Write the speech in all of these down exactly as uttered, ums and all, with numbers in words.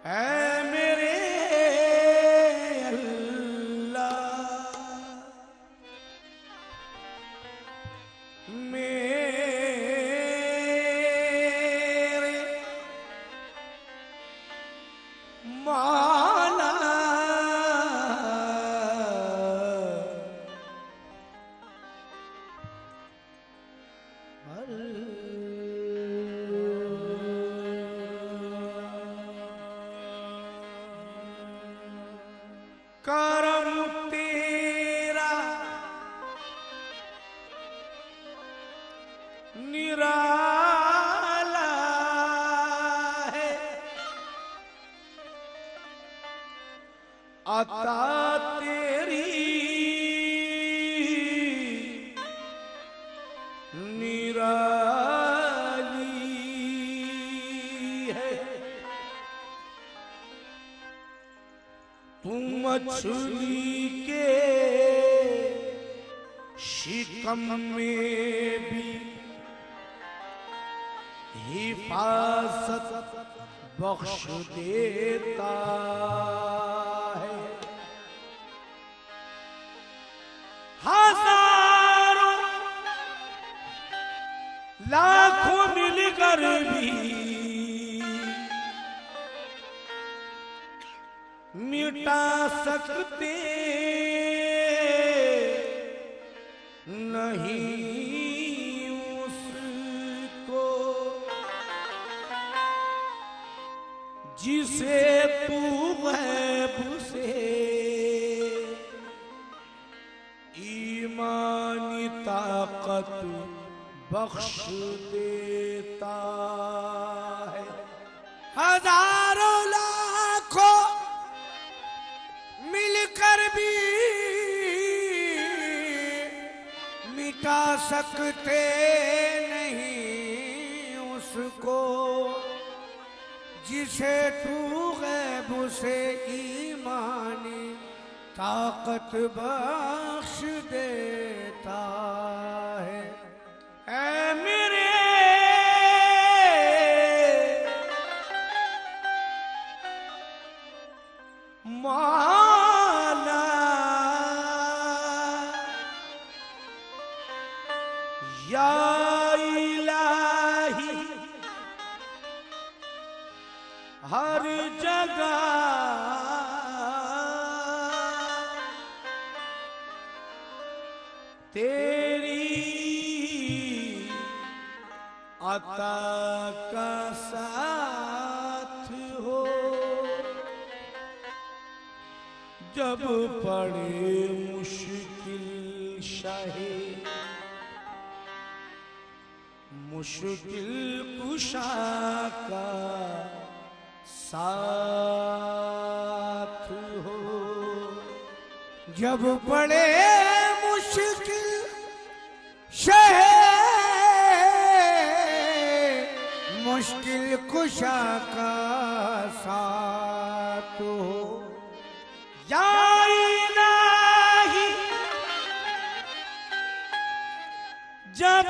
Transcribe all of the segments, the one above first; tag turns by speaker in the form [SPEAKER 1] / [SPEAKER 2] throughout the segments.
[SPEAKER 1] ऐ मेरे अल्लाह मेरे मौला करम तेरा निराला है, अता तेरी निराली है। तू मछली के शिकम में भी हिफाजत बख्श देता है। हजारों लाखों मिलकर भी मिटा सकते नहीं उसको जिसे तू गैब से ईमानी ताकत बख्श देता है। हजारों लाखों मिलकर भी मिटा सकते नहीं उसको जिसे तू गैब से ईमानी ताकत बख्श देता है। ऐ मेरे मौला या इलाही हर जगह तेरी अता का साथ हो। जब पड़े मुश्किल शाहे मुश्किल कुशा का साथ हो। जब पड़े मुश्किल शाहे मुश्किल कुशा का साथ हो। या इलाही जब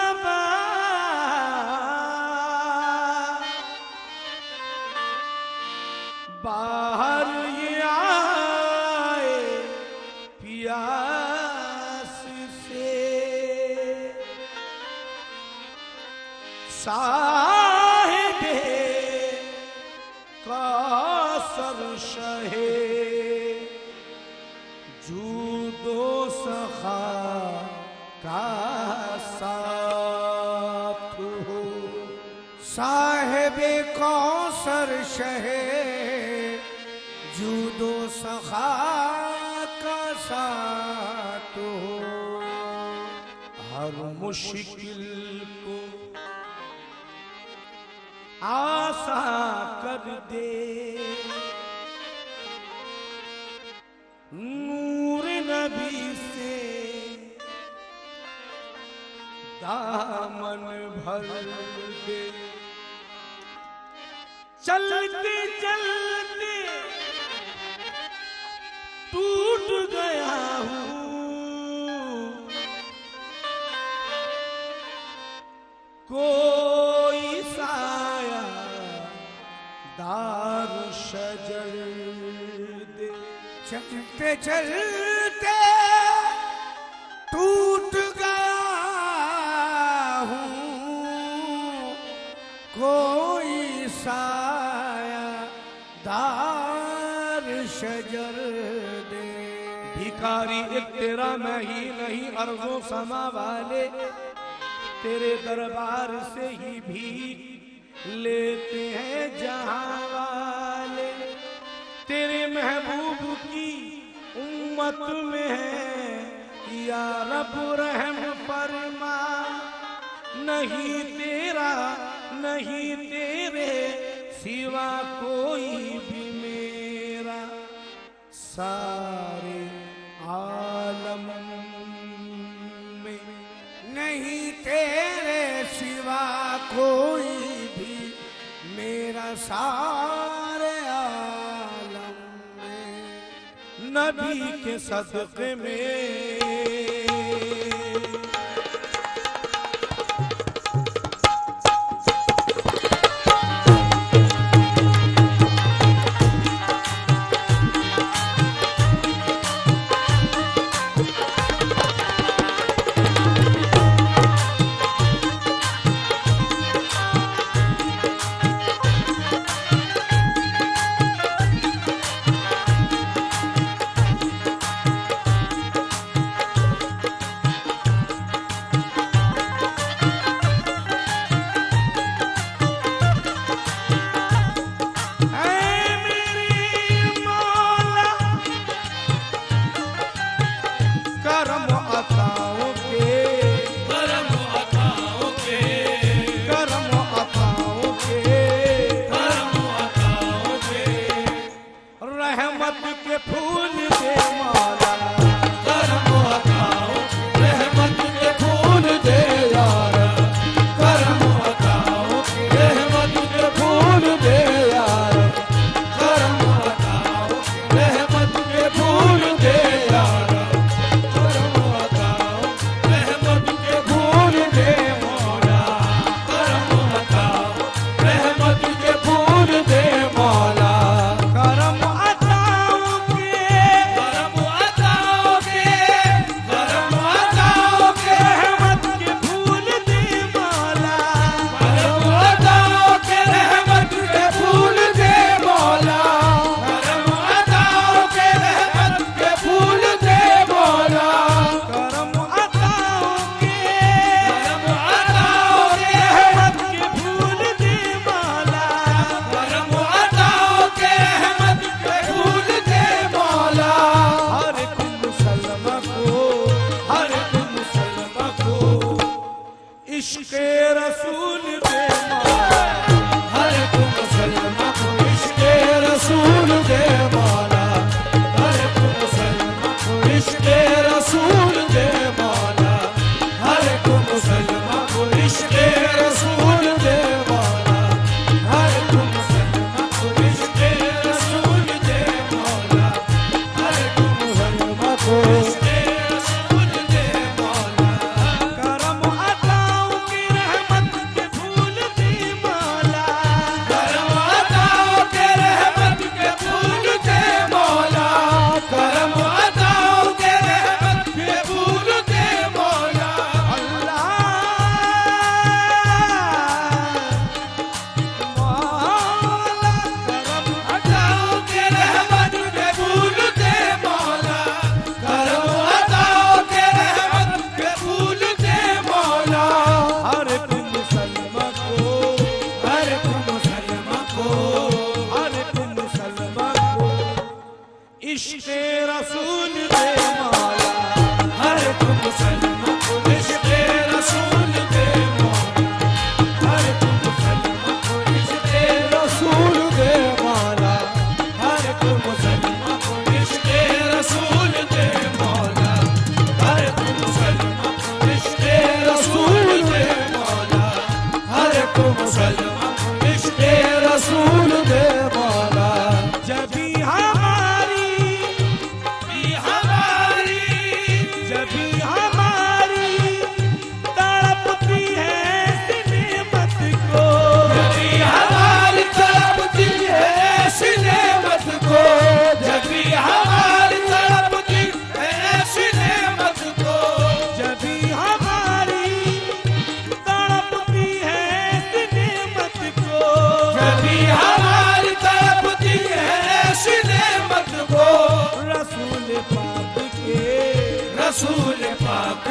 [SPEAKER 1] बाहर ये आए प्यास से साहिबे कौसर शहे जूदो सखा का साथ हो। साहिबे कौसर शहे जूदो सखा का साथ हो। हर मुश्किल को आसा कर दे नूर नबी से दामन भर दे। चलते चलते टूट गया हूँ कोई साया दार शजर दे।
[SPEAKER 2] चलते चलते टूट गया हूँ, कोई साया दार शजर दे।
[SPEAKER 1] भिखारी एक तेरा मैं ही नहीं, अर्जों समा वाले तेरे दरबार से ही भीख लेते हैं जहां वाले। तेरे महबूब की उम्मत में है या रब रहम फरमा, नहीं तेरा नहीं तेरे सिवा कोई भी मेरा, सारे आलम में
[SPEAKER 2] नहीं तेरे सिवा कोई भी मेरा, सारे आलम में।
[SPEAKER 1] नबी के सदक़े में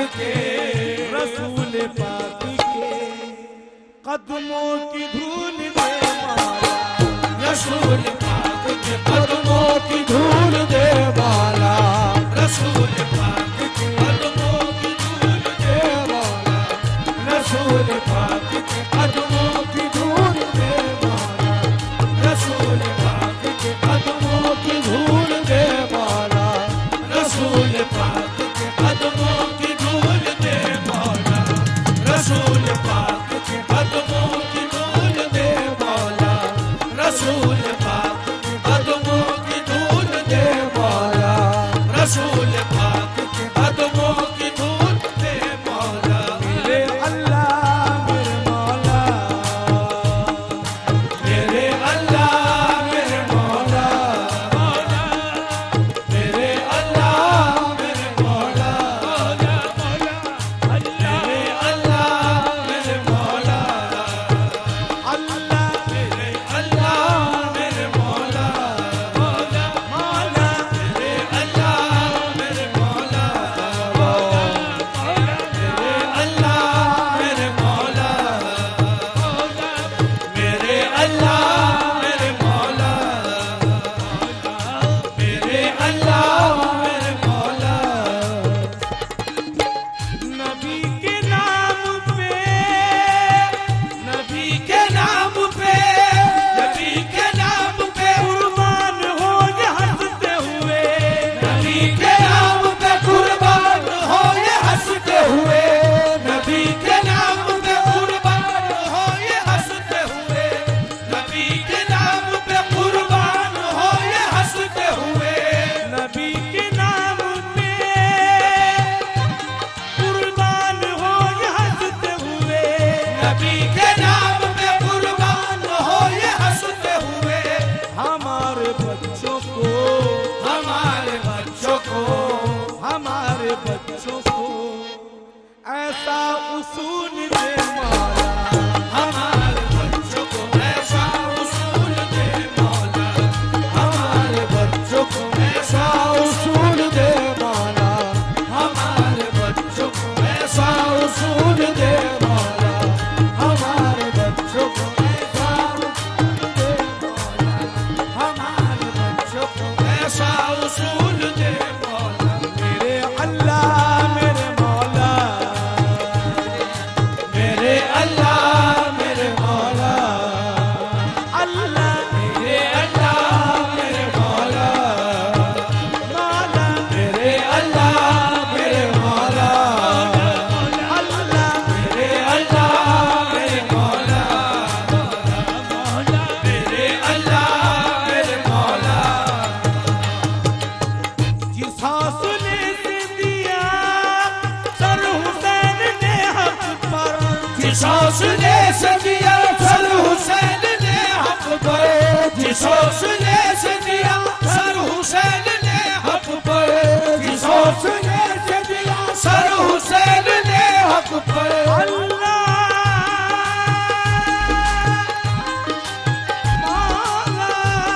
[SPEAKER 2] के,
[SPEAKER 1] रसूल पाक के कदमों की धूल दे माला,
[SPEAKER 2] रसूल पाक के कदमों की धूल दे बाला, रसूल पाक के कदमों की धूल दे बाला, रसूल पाक के कदमों की धूल दे बाला, रसूल पाक के कदमों की धूल दे बाला, रसूल पाक के कदमों की धूल दे बाला, रसूल पाक के कदमों की धूल दे बाला, रसूल पाक के कदमों की धूल दे बाला, रसूल पाक के कदमों की धूल दे बाला।
[SPEAKER 1] मेरे अल्लाह मेरे मौला,
[SPEAKER 2] मेरे अल्लाह मेरे मौला, मौला मेरे अल्लाह मेरे मौला, मौला मौला मेरे अल्लाह मेरे मौला,
[SPEAKER 1] अल्लाह
[SPEAKER 2] मेरे अल्लाह मेरे मौला, मौला
[SPEAKER 1] मौला
[SPEAKER 2] मेरे अल्लाह मेरे मौला, मौला मेरे अल्लाह मेरे मौला, मौला मेरे अल्लाह मेरे मौला, मेरे अल्लाह मेरे मौला।
[SPEAKER 1] नबी के नाम पे, नबी
[SPEAKER 2] के नाम पे, नबी के नाम पे
[SPEAKER 1] कुर्बान हो ये हंसते हुए,
[SPEAKER 2] नबी के नाम पे कुर्बान हो ये हंसते हुए, नबी के नाम पे कुर्बान हो ये हंसते हुए, नबी के नाम पे कुर्बान हो ये हंसते हुए,
[SPEAKER 1] नबी के नाम पे कुर्बान हो ये हंसते हुए,
[SPEAKER 2] नबी के नाम पे कुर्बान हो ये हंसते हुए,
[SPEAKER 1] हमारे बच्चों को,
[SPEAKER 2] हमारे बच्चों को,
[SPEAKER 1] हमारे बच्चों को ऐसा उसूल दे मौला,
[SPEAKER 2] हमारे बच्चों को ऐसा उसूल दे मौला, हमारे बच्चों को ऐसा उसूल दे मौला, हमारे बच्चों को ऐसा उसूल दे मौला, हमारे बच्चों को ऐसा उसूल दे मौला, हमारे बच्चों को ऐसा उसूल दे मौला।
[SPEAKER 1] मेरे अल्लाह मेरे मौला,
[SPEAKER 2] मेरे अल्लाह मेरे मौला,
[SPEAKER 1] अल्लाह
[SPEAKER 2] मेरे अल्लाह मेरे मौला,
[SPEAKER 1] मौला
[SPEAKER 2] मेरे अल्लाह मेरे मौला,
[SPEAKER 1] अल्लाह
[SPEAKER 2] मेरे अल्लाह मेरे मौला, मेरे अल्लाह मेरे मौला।
[SPEAKER 1] जिस हौसले से दिया सर हुसैन ने हक पर,
[SPEAKER 2] जिस हौसले से दिया सर हुसैन ने हक पर, जिस हौसले से दिया सर हुसैन ने हक पर, जिस हौसले से दिया सर हुसैन ने हक पर।
[SPEAKER 1] अल्लाह मौला,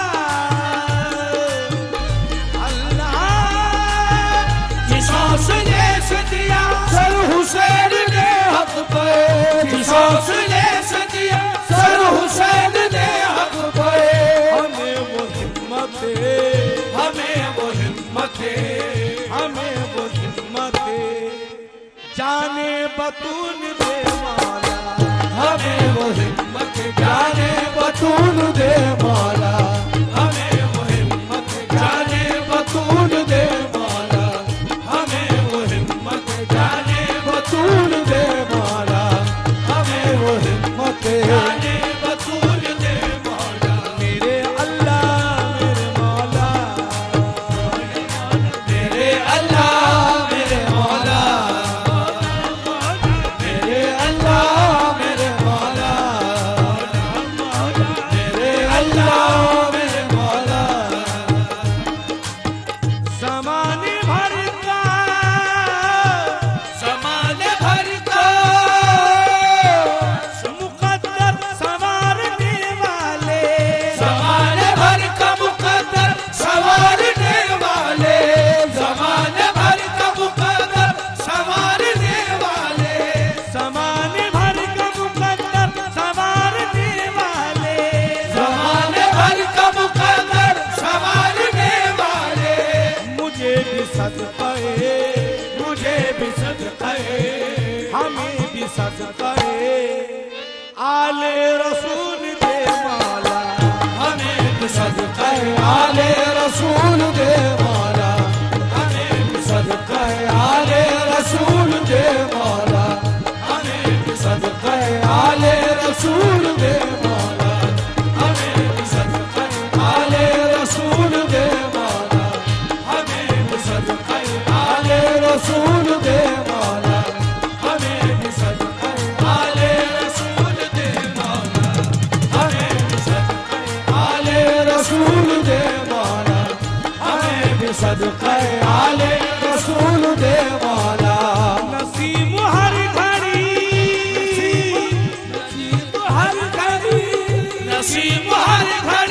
[SPEAKER 1] अल्लाह
[SPEAKER 2] जिस हौसले से दिया सर हुसैन ने हक पर, जिस हौसले से दिया सर हुसैन ने हक पर।
[SPEAKER 1] हमें वो हिम्मत,
[SPEAKER 2] हमें वो हिम्मत,
[SPEAKER 1] हमें वो हिम्मत जाने बतून दे मौला,
[SPEAKER 2] हमें वो हिम्मत जाने बतूल दे मौला, हमें वो हिम्मत जाने बतूल दे मौला, हमें वो हिम्मत जाने बतूल दे मौला, हमें वो हिम्मत जाने बतूल दे मौला।
[SPEAKER 1] मेरे अल्लाह मेरे मौला,
[SPEAKER 2] मेरे अल्लाह मेरे मौला, मेरे अल्लाह मेरे मौला, मेरे अल्लाह मेरे मौला।
[SPEAKER 1] ज़माने भर का,
[SPEAKER 2] ज़माने भर का
[SPEAKER 1] मुक़द्दर संवारने वाले,
[SPEAKER 2] ज़माने भर का मुक़द्दर संवारने वाले, ज़माने भर का मुक़द्दर संवारने रसूल दे मौला, हमें भी सदक़े आले रसूल दे मौला।
[SPEAKER 1] नसीब हर घड़ी, नसीब हर घड़ी,
[SPEAKER 2] नसीब हर घड़ी